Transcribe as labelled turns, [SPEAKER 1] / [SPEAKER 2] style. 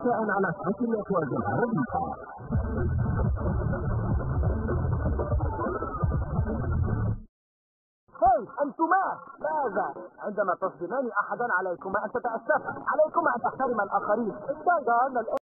[SPEAKER 1] مساء على صوت الأفواج العربية.
[SPEAKER 2] هاي أنتما ماذا؟ عندما تصدمان أحدا عليكما أن تتأسفا، عليكما أن تحترم الآخرين. ابتعد عنا الآن.